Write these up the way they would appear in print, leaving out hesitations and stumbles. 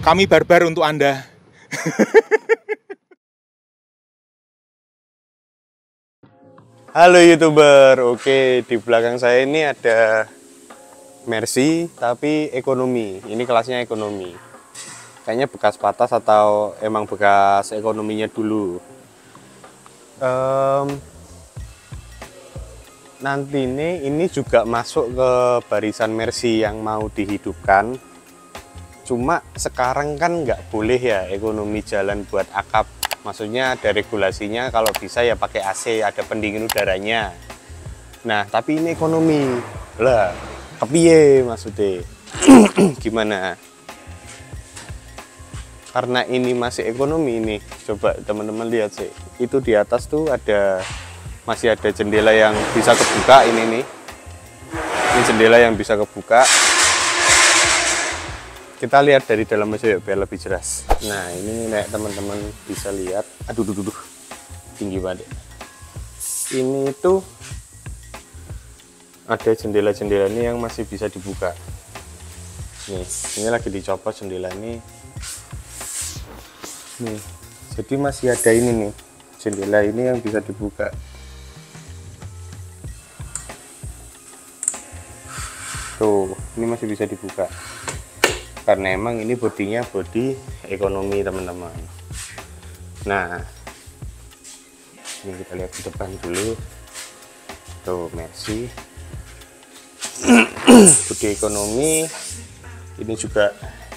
Kami barbar untuk Anda. Halo YouTuber, oke di belakang saya ini ada Mercy tapi ekonomi. Ini kelasnya ekonomi. Kayaknya bekas patas atau emang bekas ekonominya dulu. Nanti ini juga masuk ke barisan Mercy yang mau dihidupkan. Cuma sekarang kan nggak boleh ya ekonomi jalan buat akap. Maksudnya ada regulasinya, kalau bisa ya pakai AC, ada pendingin udaranya. Nah, tapi ini ekonomi. Lah, kepiye maksudnya? Gimana? Karena ini masih ekonomi ini. Coba teman-teman lihat sih. Itu di atas tuh masih ada jendela yang bisa kebuka ini nih. Ini jendela yang bisa kebuka. Kita lihat dari dalam aja ya biar lebih jelas. Nah ini nek teman-teman bisa lihat, aduh tinggi banget. Ini tuh ada jendela-jendela ini yang masih bisa dibuka. Nih, ini lagi dicopot jendela ini. Nih, jadi masih ada ini nih, jendela ini yang bisa dibuka. Tuh, ini masih bisa dibuka. Karena emang ini bodinya bodi ekonomi teman-teman. Nah ini kita lihat di depan dulu tuh Mercy. Bodi ekonomi ini juga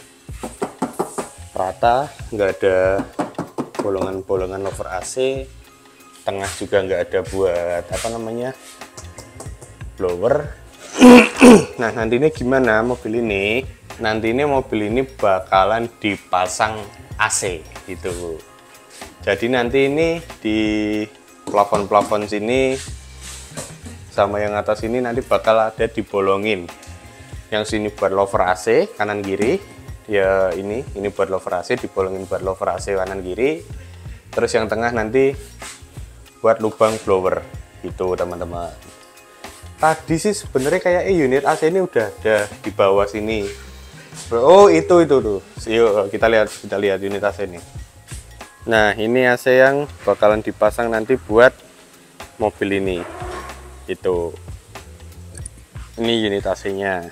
rata, nggak ada bolongan-bolongan over AC, tengah juga nggak ada buat apa namanya blower. Nah nanti ini gimana mobil ini? Nanti ini mobil ini bakalan dipasang AC gitu. Jadi nanti ini di plafon-plafon sini sama yang atas ini nanti bakal ada dibolongin. Yang sini buat lover AC kanan kiri. Ya ini buat lover AC, dibolongin buat lover AC kanan kiri. Terus yang tengah nanti buat lubang blower gitu teman-teman. Tadi sih sebenarnya kayak unit AC ini udah ada di bawah sini. Oh itu tuh. Yuk kita lihat unit AC ini. Nah ini AC yang bakalan dipasang nanti buat mobil ini. Itu. Ini unit AC-nya.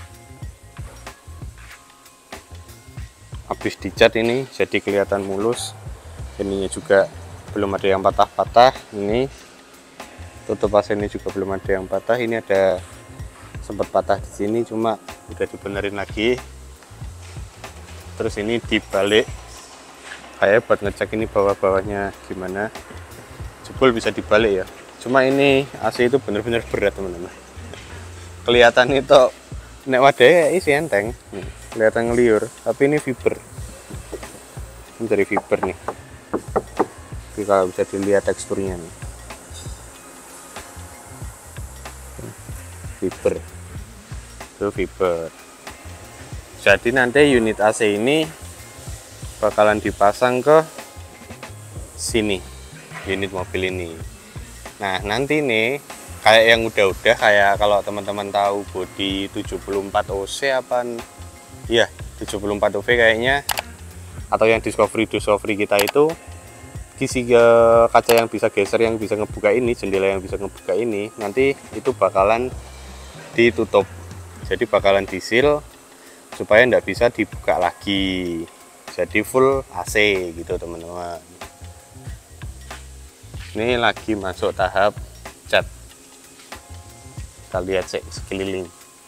Habis dicat ini jadi kelihatan mulus. Ininya juga belum ada yang patah-patah. Ini tutup AC ini juga belum ada yang patah. Ini ada sempat patah di sini, cuma udah dibenerin lagi. Terus ini dibalik kayak buat ngecek ini bawah-bawahnya gimana. Jebol bisa dibalik ya. Cuma ini AC itu bener-bener berat teman-teman. Kelihatan itu nek wadahnya isi enteng, kelihatan ngeliur, tapi ini fiber. Ini dari fiber nih. Jadi kalau bisa dilihat teksturnya nih. Fiber. Itu fiber. Jadi nanti unit AC ini bakalan dipasang ke sini, unit mobil ini. Nah nanti nih kayak yang udah kayak kalau teman-teman tahu bodi 74 OC apa ya 74 OV kayaknya, atau yang Discovery kita itu kisi kaca yang bisa geser, yang bisa ngebuka ini, jendela yang bisa ngebuka ini, nanti itu bakalan ditutup. Jadi bakalan disil supaya nggak bisa dibuka lagi. Jadi full AC gitu teman-teman. Ini lagi masuk tahap cat. Kita lihat sekeliling.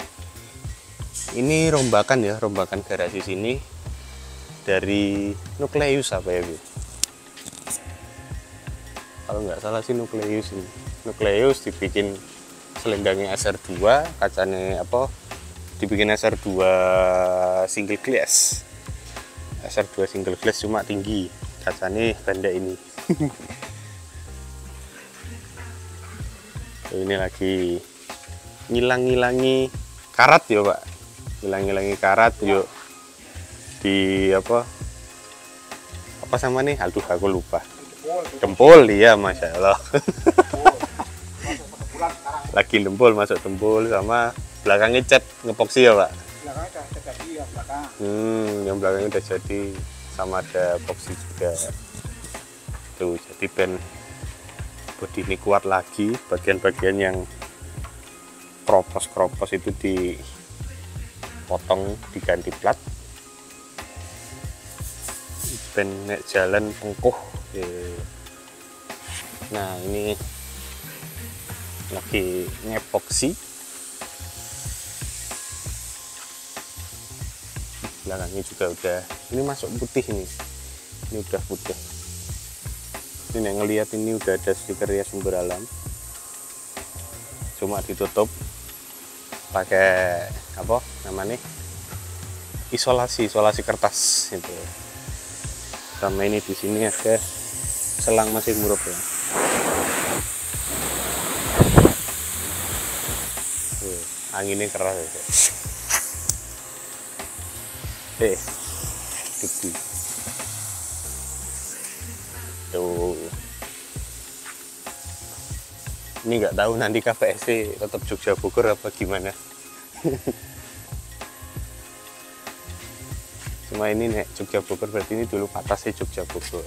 Ini rombakan ya, rombakan garasi sini dari Nukleus apa ya Bu? Kalau nggak salah sih Nukleus ini. Nukleus dibikin selendangnya SR2, kacanya apa? Dibikin SR2 single glass. SR2 single glass cuma tinggi, kacanya pendek ini. Ini lagi ngilangi karat ya Pak, ngilangi karat yuk di apa sama nih, aduh aku lupa, dempul ya Masya Allah. Lagi dempul, masuk dempul sama belakangnya cat ngepoksi ya Pak. bagian belakangnya udah jadi, sama ada boxy juga tuh. Jadi ben bodi ini kuat lagi, bagian-bagian yang kropos itu dipotong, diganti plat ben nek jalan tengkuh. Nah ini lagi ngepoksi, belakangnya juga udah, ini masuk putih, ini udah putih. Ini yang ngelihat ini udah ada stiker ya sumber alam, cuma ditutup pakai apa namanya, isolasi kertas itu. Sama ini di sini ada selang mesin murup ya. Anginnya keras ya. Debu. Tuh. Ini nggak tahu nanti KPSC tetap Jogja Bogor apa gimana. Cuma ini nek Jogja Bogor berarti ini dulu batasnya Jogja Bogor.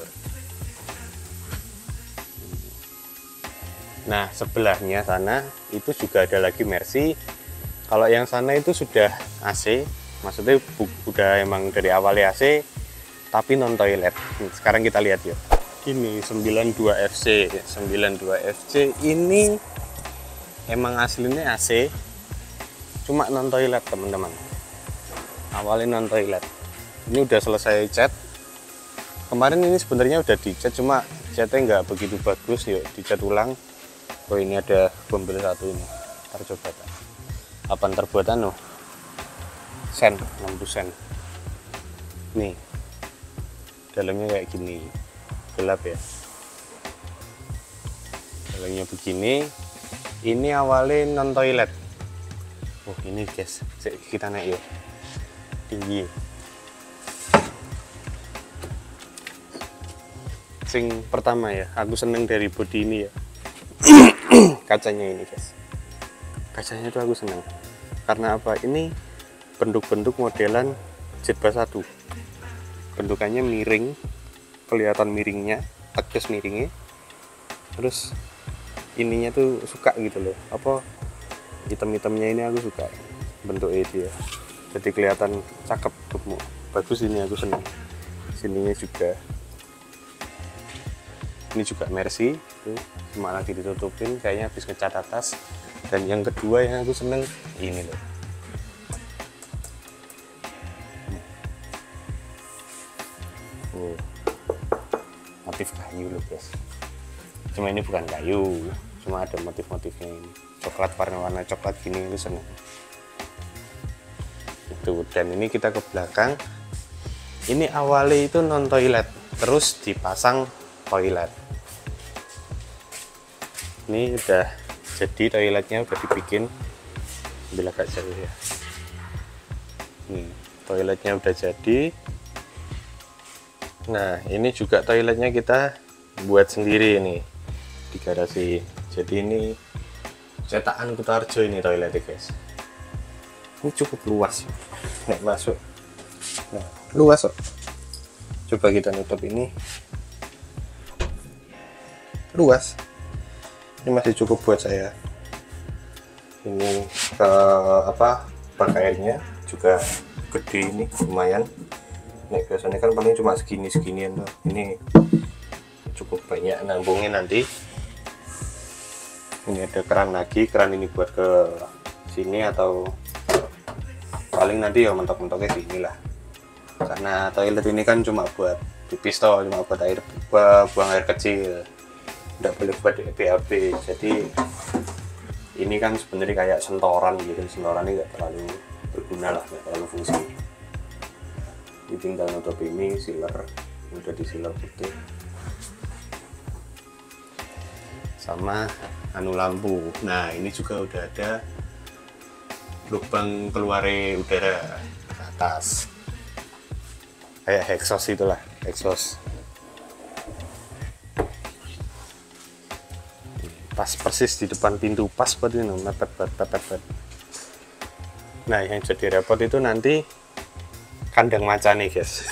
Nah sebelahnya sana itu juga ada lagi Mercy. Kalau yang sana itu sudah AC, maksudnya udah emang dari awal AC, tapi non toilet. Sekarang kita lihat yuk. Ini 92FC ini emang aslinya AC, cuma non toilet teman-teman. Awalnya non toilet. Ini udah selesai cat. Kemarin ini sebenarnya udah dicat, cuma catnya nggak begitu bagus, yuk dicat ulang. Oh ini ada bumper satu ini. Ntar coba tak. Apa terbuat anu? Sen, 60 sen. Nih. Dalamnya kayak gini. Gelap ya. Dalamnya begini. Ini awalnya non toilet. Oh ini guys, kita naik yuk. Tinggi. Sing pertama ya, aku seneng dari bodi ini ya. Kacanya ini guys, kacanya itu aku seneng karena apa, ini bentuk-bentuk modelan Jetba 1, bentukannya miring, kelihatan miringnya, tegas miringnya, terus ininya tuh suka gitu loh, apa hitam-hitamnya ini aku suka bentuknya itu ya, jadi kelihatan cakep, bagus, ini aku seneng. Sininya juga, ini juga Mercy tuh, cuma lagi ditutupin, kayaknya habis ngecat atas. Dan yang kedua yang aku seneng ini loh, motif kayu loh guys, cuma ini bukan kayu, cuma ada motif-motifnya ini, coklat, warna-warna coklat gini, itu seneng itu. Dan ini kita ke belakang, ini awalnya itu non toilet, terus dipasang toilet. Ini udah jadi toiletnya, udah dibikin, ambil agak jauh ya. Nih toiletnya udah jadi. Nah ini juga toiletnya kita buat sendiri ini di garasi. Jadi ini cetakan Kutarjo ini toiletnya guys. Ini cukup luas, nek masuk. Nah luas kok. Coba kita nutup ini, luas. Ini masih cukup buat saya. Ini ke apa, pakaiannya juga gede, ini lumayan. Nih biasanya kan paling cuma seginian tuh. Ini cukup banyak nambungnya nanti. Ini ada keran lagi, keran ini buat ke sini atau paling nanti ya mentok-mentoknya sini lah. Karena toilet ini kan cuma buat pipis toh, cuma buat air, buang air kecil. Tidak boleh buat BAB, jadi ini kan sebenarnya kayak sentoran gitu, sentoran ini nggak terlalu berguna lah, nggak terlalu fungsi. Ini tinggal nutup ini, sealer, udah di sealer putih, sama anu lampu. Nah ini juga udah ada lubang keluar udara ke atas, kayak exhaust itulah, exhaust. Pas persis di depan pintu, pas buat ini, mepet. Nah yang jadi repot itu nanti kandang macan nih guys.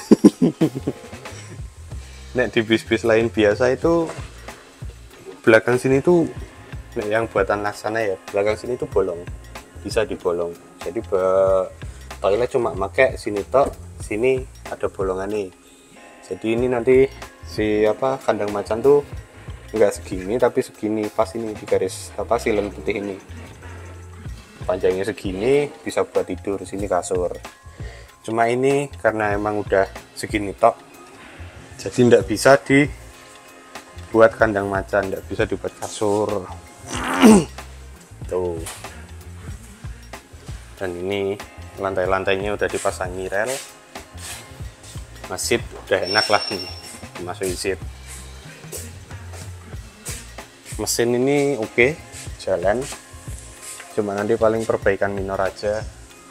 Nek di bis-bis lain biasa itu belakang sini tuh, nek yang buatan Laksana ya, belakang sini tuh bolong, bisa dibolong. Jadi toilet cuma pakai sini tok, sini ada bolongan nih. Jadi ini nanti si kandang macan tuh enggak segini tapi segini, pas ini di garis silen putih ini. Panjangnya segini, bisa buat tidur, sini kasur. Cuma ini karena emang udah segini tok, jadi enggak bisa dibuat kandang macan, enggak bisa dibuat kasur. Tuh. Dan ini lantai-lantainya udah dipasangi rel. Masjid udah enak lah nih, masuk seat. Mesin ini oke, jalan. Cuma nanti paling perbaikan minor aja.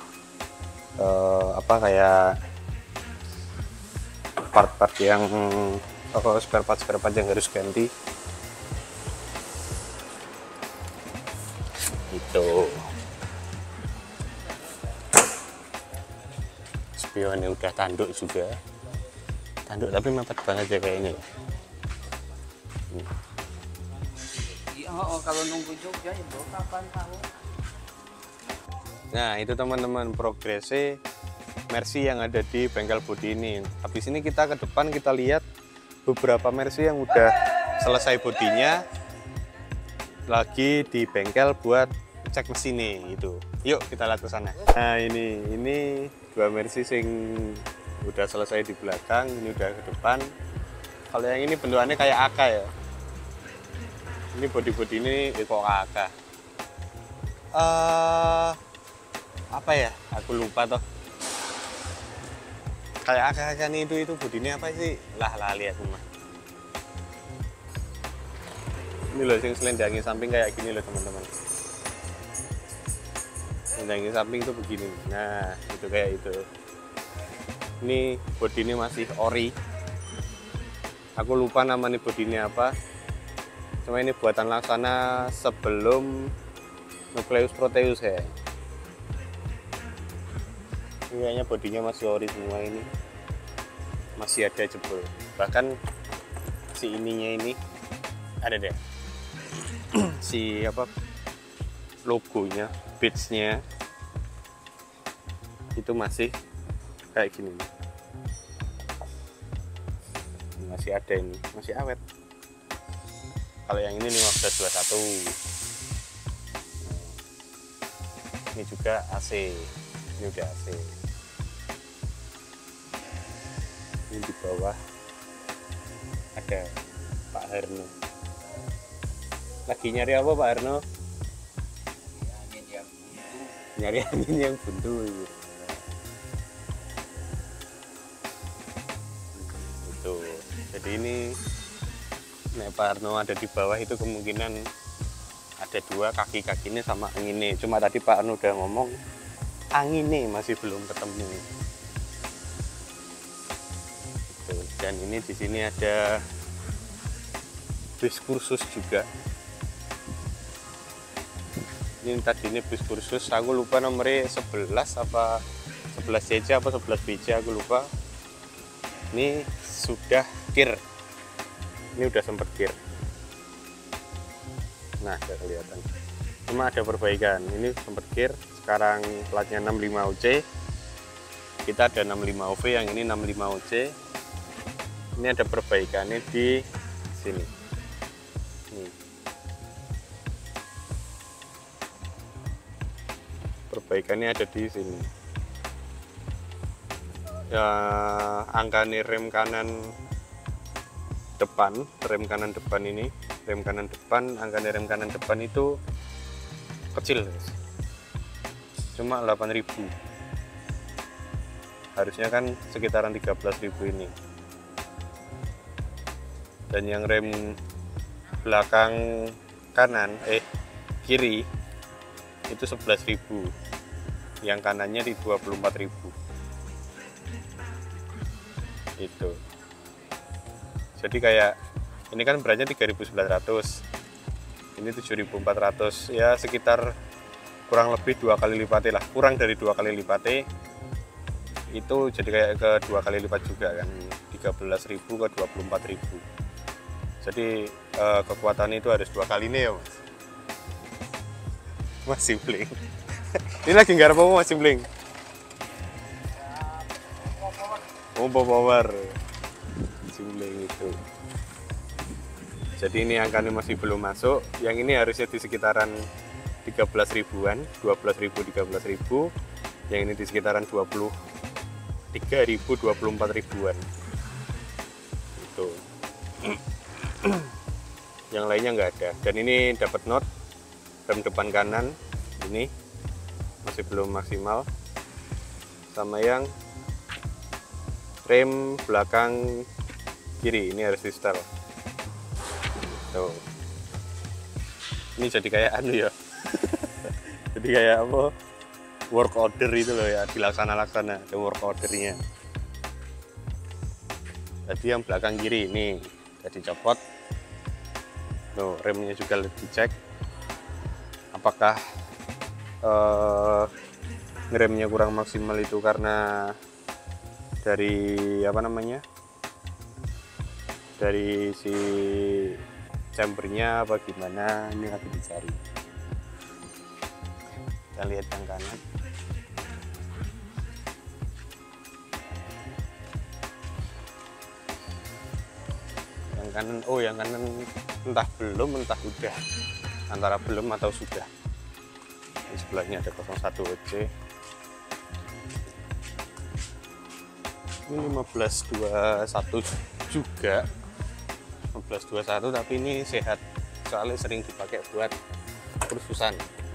Kayak part-part yang spare part yang harus ganti. Itu. Spionnya udah tanduk juga. Tanduk tapi mepet banget ya kayaknya. Kalau nunggu Jogja ya bro, kapan tahu. Nah itu teman-teman progresnya Mercy yang ada di bengkel bodi ini. Habis ini kita ke depan, kita lihat beberapa Mercy yang udah selesai bodinya lagi di bengkel buat cek mesinnya itu. Yuk kita lihat ke sana. Nah ini dua Mercy yang udah selesai di belakang, ini udah ke depan. Kalau yang ini bentukannya kayak AK ya. Ini bodi-bodi ini kok AK. Apa ya? Aku lupa toh. Kayak AK nih itu bodinya apa sih? Lah lihat mah. Ini loh yang selendangin samping kayak gini loh teman-teman. Selendangin samping itu begini. Nah itu kayak itu. Ini bodi ini masih ori. Aku lupa namanya bodinya apa. Cuma ini buatan Laksana sebelum Nucleus Proteus ya. Ini kayaknya bodinya masih ori semua ini. Masih ada jebol. Bahkan si ininya ini ada deh. Si logonya, badge-nya itu masih kayak gini. Masih ada ini, masih awet. Kalau yang ini 1521. Ini juga AC. Ini udah AC. Ini di bawah ada Pak Harno. Lagi nyari apa Pak Harno? Nyari angin yang buntu. Itu. Jadi ini Nek Pak Harno ada di bawah itu kemungkinan ada dua kaki-kakinya sama anginnya. Cuma tadi Pak Harno udah ngomong anginnya masih belum ketemu. Gitu. Dan ini di sini ada bis kursus juga. Ini tadi ini bis kursus, aku lupa nomornya 11 apa 11 CC apa 11 BC aku lupa. Ini sudah kir. Ini udah sempet kir. Nah, udah kelihatan. Cuma ada perbaikan. Ini sempet kir. Sekarang platnya 65OC. Kita ada 65OV, yang ini 65OC. Ini ada perbaikannya di sini. Nih. Perbaikannya ada di sini. Ya, angka rem kanan depan, rem kanan depan ini, rem kanan depan, angka rem kanan depan itu kecil guys. Cuma 8.000. Harusnya kan sekitaran 13.000 ini. Dan yang rem belakang kanan kiri itu 11.000. Yang kanannya di 24.000. Itu. Jadi kayak ini kan beratnya 3.900, ini 7.400, ya sekitar kurang lebih 2 kali lipatnya lah, kurang dari 2 kali lipatnya. itu jadi kayak ke 2 kali lipat juga kan, 13.000 ke 24.000. Jadi kekuatan itu harus 2 kali ini ya Mas Simpling. Ini lagi nggarap apa Mas Simpling? Power Simpling itu. Jadi ini angkanya masih belum masuk. Yang ini harusnya di sekitaran 13 ribuan, 12.000, 13.000. Yang ini di sekitaran 23.000, 24 ribuan. Itu. Yang lainnya nggak ada. Dan ini dapat not rem depan kanan ini masih belum maksimal, sama yang rem belakang kiri ini harus di setel. Tuh. Ini jadi kayak anu ya. Jadi kayak apa? Work order itu loh ya, dilaksana-laksana ada work ordernya. Tadi yang belakang kiri ini jadi copot. Tuh, remnya juga dicek apakah ngeremnya kurang maksimal itu karena dari apa namanya, dari si chambernya apa gimana, ini lagi dicari. Kita lihat yang kanan. Yang kanan, oh yang kanan entah belum entah udah, antara belum atau sudah. Di sebelahnya ada 01 OC. Ini 1521 juga, 1521, tapi ini sehat soalnya sering dipakai buat kursusan.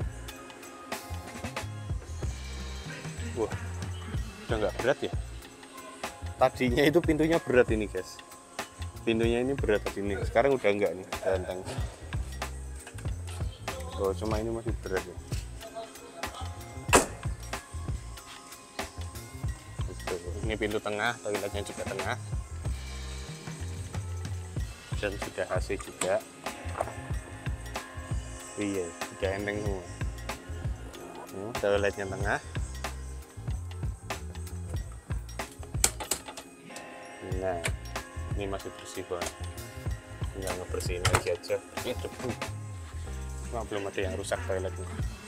Wah, udah nggak berat ya. Tadinya itu pintunya berat ini guys, pintunya ini berat tadi nih, sekarang udah enggak nih, udah enteng. Oh, cuma ini masih berat ya. Ini pintu tengah, toiletnya juga tengah, dan sudah AC juga. Iya, sudah enteng semua. Toiletnya tengah. Nah, ini masih bersih banget. Tinggal ngebersihin lagi aja. Ini debu. Cuma belum ada yang rusak toiletnya.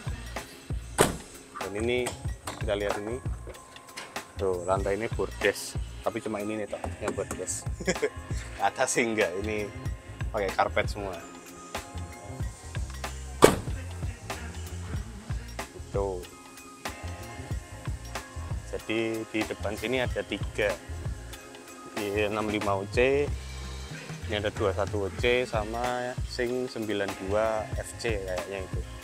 Dan ini kita lihat ini. Tuh, lantai ini bordes, tapi cuma ini nih toh yang bordes. Atas sih enggak, ini pakai karpet semua. Tuh. Jadi di depan sini ada 3. Ini 65 OC, ini ada 21 OC sama sing 92 FC kayaknya itu.